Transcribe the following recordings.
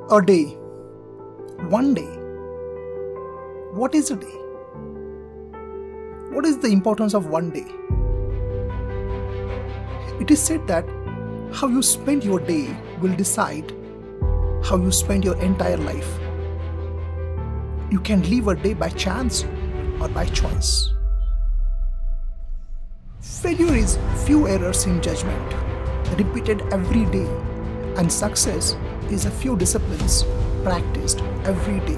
A day. One day. What is a day? What is the importance of one day? It is said that how you spend your day will decide how you spend your entire life. You can live a day by chance or by choice. Failure is few errors in judgment, repeated every day, and success is a few disciplines practiced every day.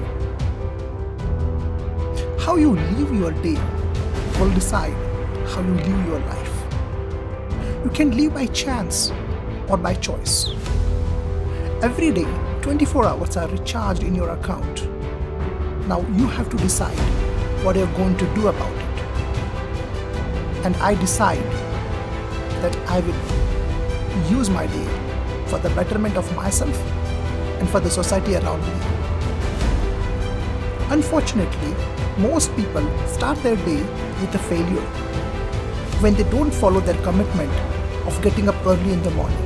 How you live your day will decide how you live your life. You can live by chance or by choice. Every day, 24 hours are recharged in your account. Now you have to decide what you're going to do about it. And I decide that I will use my day for the betterment of myself and for the society around me. Unfortunately, most people start their day with a failure when they don't follow their commitment of getting up early in the morning.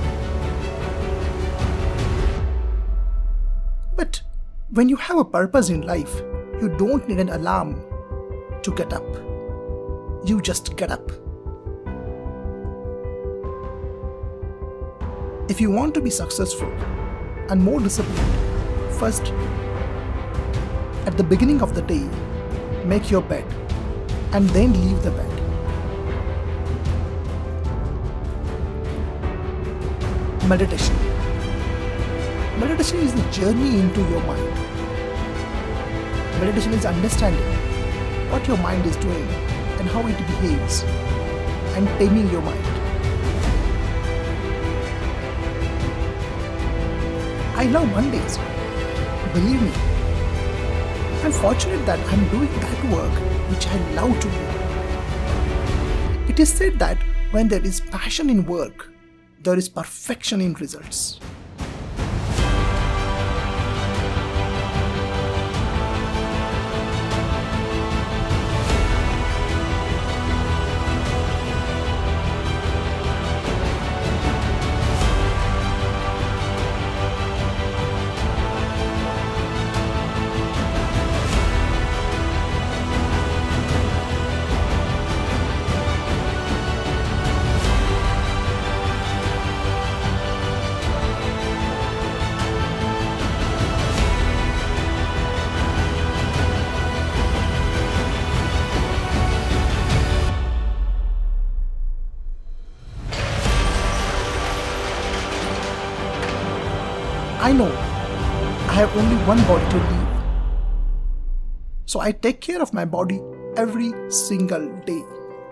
But when you have a purpose in life, you don't need an alarm to get up. You just get up. If you want to be successful and more disciplined, first, at the beginning of the day, make your bed and then leave the bed. Meditation. Meditation is the journey into your mind. Meditation is understanding what your mind is doing and how it behaves and taming your mind. I love Mondays. Believe me, I'm fortunate that I'm doing that work which I love to do. It is said that when there is passion in work, there is perfection in results. I know I have only one body to live, so I take care of my body every single day.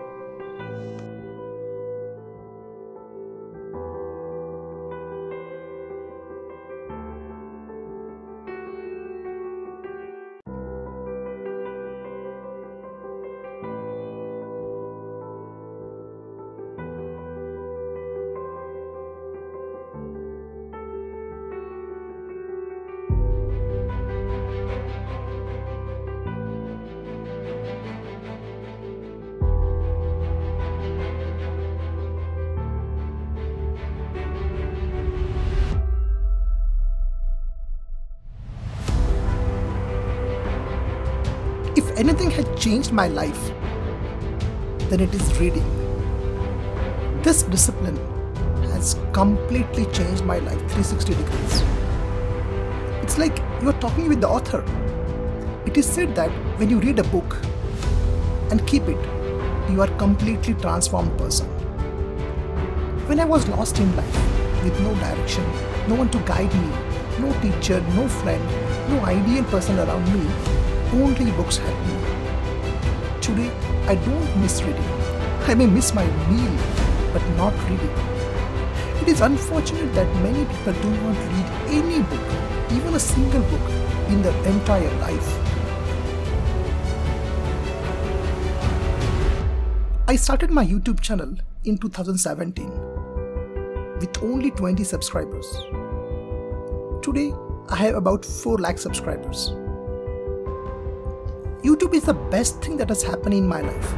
If anything had changed my life, then it is reading. This discipline has completely changed my life 360 degrees. It's like you are talking with the author. It is said that when you read a book and keep it, you are a completely transformed person. When I was lost in life with no direction, no one to guide me, no teacher, no friend, no ideal person around me, only books help me. Today, I don't miss reading. I may miss my meal, but not reading. It is unfortunate that many people do not read any book, even a single book, in their entire life. I started my YouTube channel in 2017 with only 20 subscribers. Today, I have about 4 lakh subscribers. YouTube is the best thing that has happened in my life.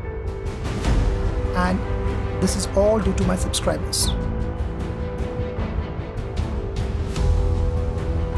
And this is all due to my subscribers.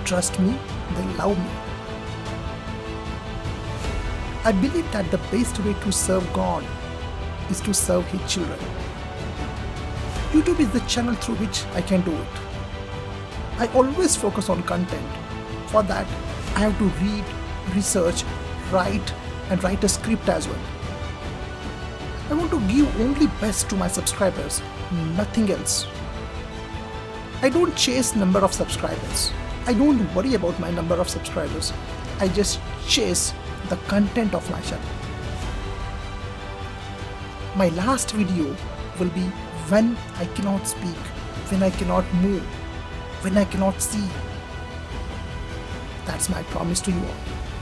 trust me, they love me. I believe that the best way to serve God is to serve His children. YouTube is the channel through which I can do it. I always focus on content. For that, I have to read, research, write and write a script as well. I want to give only best to my subscribers, nothing else. I don't chase number of subscribers. I don't worry about my number of subscribers. I just chase the content of my channel. My last video will be when I cannot speak, when I cannot move, when I cannot see. That's my promise to you all.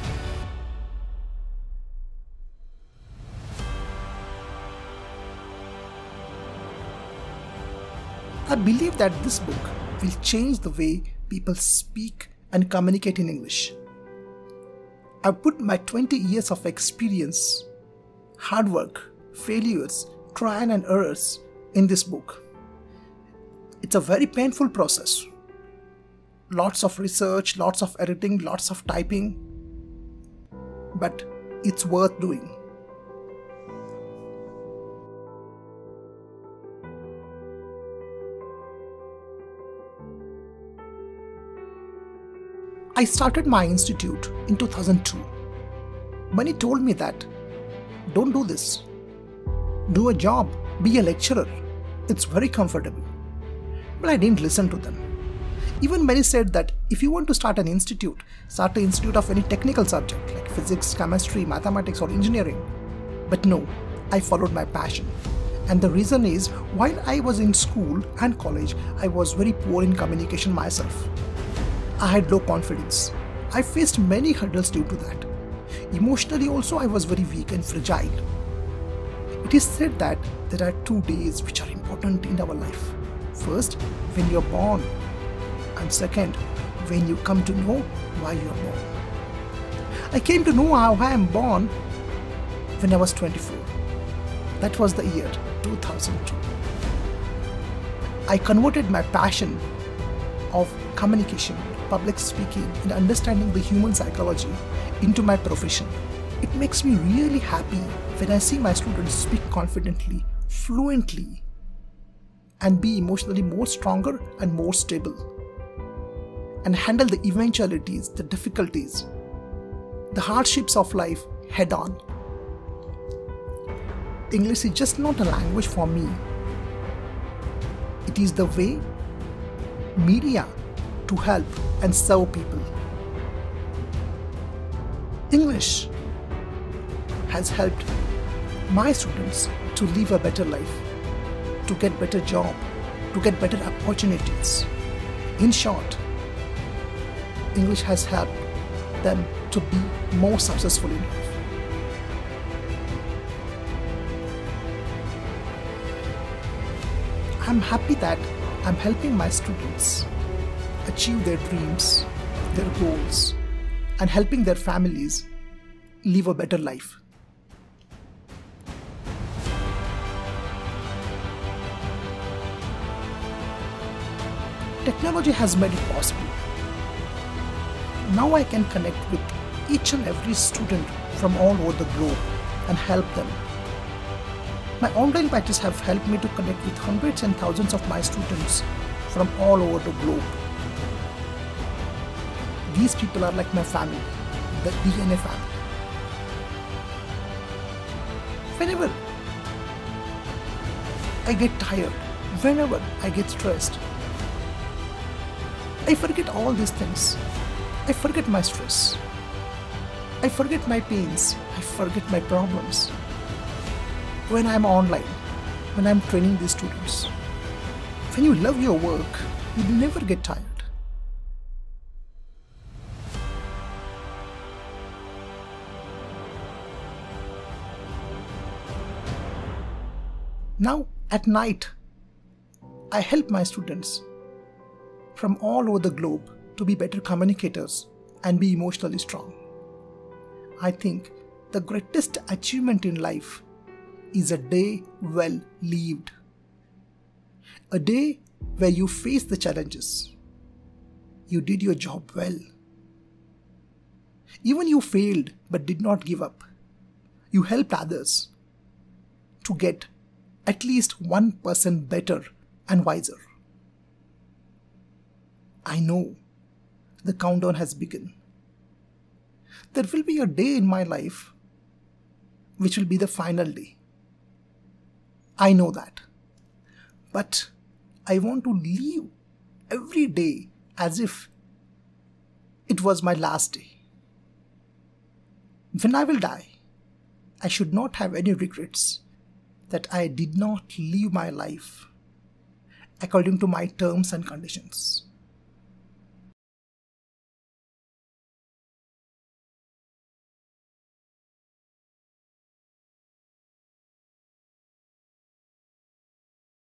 I believe that this book will change the way people speak and communicate in English. I've put my 20 years of experience, hard work, failures, trial and errors in this book. It's a very painful process. Lots of research, lots of editing, lots of typing, but it's worth doing. I started my institute in 2002. Many told me that, don't do this. Do a job, be a lecturer. It's very comfortable. But I didn't listen to them. Even many said that if you want to start an institute, start an institute of any technical subject like physics, chemistry, mathematics or engineering. But no, I followed my passion. And the reason is, while I was in school and college, I was very poor in communication myself. I had low confidence. I faced many hurdles due to that. Emotionally also I was very weak and fragile. It is said that there are 2 days which are important in our life. First, when you are born, and second, when you come to know why you are born. I came to know how I am born when I was 24. That was the year 2002. I converted my passion of communication, public speaking and understanding the human psychology into my profession. It makes me really happy when I see my students speak confidently, fluently, and be emotionally more stronger and more stable, and handle the eventualities, the difficulties, the hardships of life head on. English is just not a language for me. It is the way media to help and serve people. English has helped my students to live a better life, to get better job, to get better opportunities. In short, English has helped them to be more successful in life. I'm happy that I'm helping my students achieve their dreams, their goals, and helping their families live a better life. Technology has made it possible. Now I can connect with each and every student from all over the globe and help them. My online batches have helped me to connect with hundreds and thousands of my students from all over the globe. These people are like my family, the DNA family. Whenever I get tired, whenever I get stressed, I forget all these things. I forget my stress. I forget my pains. I forget my problems. When I'm online, when I'm training these students, when you love your work, you never get tired. Now, at night, I help my students from all over the globe to be better communicators and be emotionally strong. I think the greatest achievement in life is a day well lived. A day where you face the challenges. You did your job well. Even you failed but did not give up. You helped others to get at least 1% better and wiser. I know the countdown has begun. There will be a day in my life which will be the final day. I know that. But I want to live every day as if it was my last day. When I will die, I should not have any regrets that I did not live my life according to my terms and conditions.